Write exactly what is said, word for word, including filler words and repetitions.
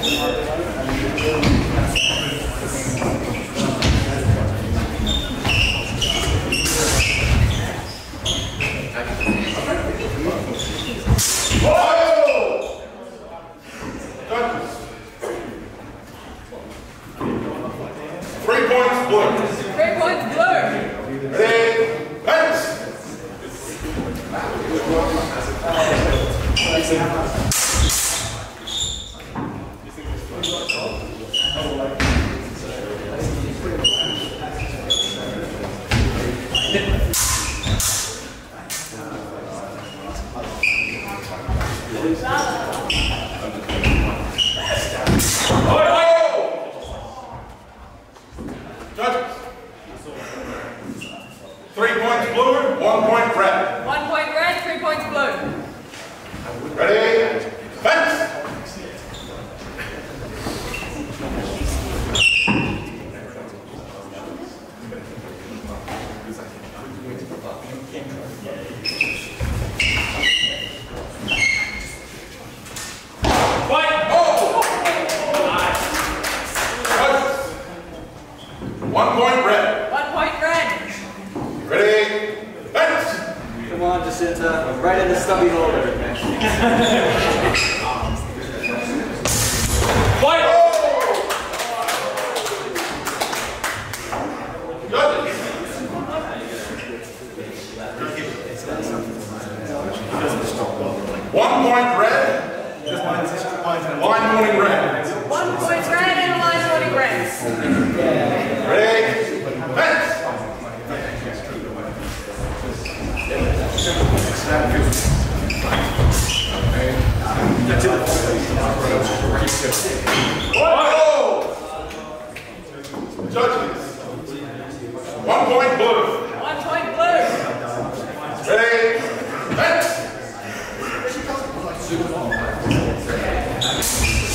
Three points blue. Three points blue. Ready, fence. Three points blue, one point red. One point red, three points blue. Ready, fence. Fight! Oh! One point red. One point red. Ready, fence. Come on, Jacinta. Right in the stubby hole there. Fight! Oh! Judges. One point red. Line pointing red. One point red and a line pointing red. Ready, fence. Oh! Judges. One point blue. One point blue. Ready, fence.